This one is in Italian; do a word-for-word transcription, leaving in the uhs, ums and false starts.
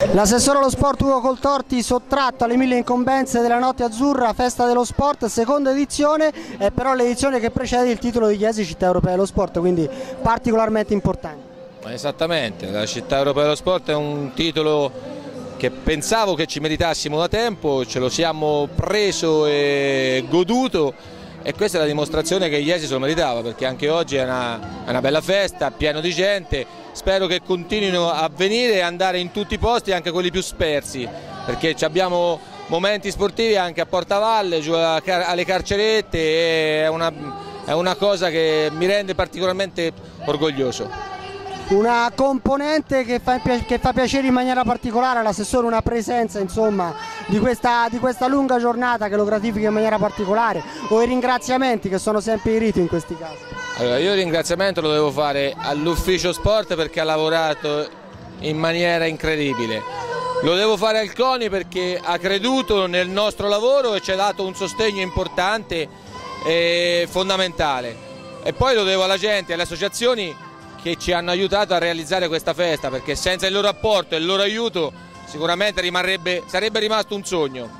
L'assessore allo sport Ugo Coltorti, sottratto alle mille incombenze della Notte Azzurra, Festa dello Sport, seconda edizione, è però l'edizione che precede il titolo di Chiesi Città Europea dello Sport, quindi particolarmente importante. Esattamente, la Città Europea dello Sport è un titolo che pensavo che ci meritassimo da tempo, ce lo siamo preso e goduto, e questa è la dimostrazione che Iesi se lo meritava, perché anche oggi è una, è una bella festa, pieno di gente. Spero che continuino a venire e andare in tutti i posti, anche quelli più spersi, perché abbiamo momenti sportivi anche a Portavalle, giù alle Carcerette, e è una, è una cosa che mi rende particolarmente orgoglioso. Una componente che fa, che fa piacere in maniera particolare all'assessore, una presenza insomma di questa, di questa lunga giornata che lo gratifica in maniera particolare, o i ringraziamenti che sono sempre i riti in questi casi? Allora, io il ringraziamento lo devo fare all'ufficio sport perché ha lavorato in maniera incredibile, lo devo fare al CONI perché ha creduto nel nostro lavoro e ci ha dato un sostegno importante e fondamentale, e poi lo devo alla gente e alle associazioni che ci hanno aiutato a realizzare questa festa, perché senza il loro apporto e il loro aiuto sicuramente rimarrebbe, sarebbe rimasto un sogno.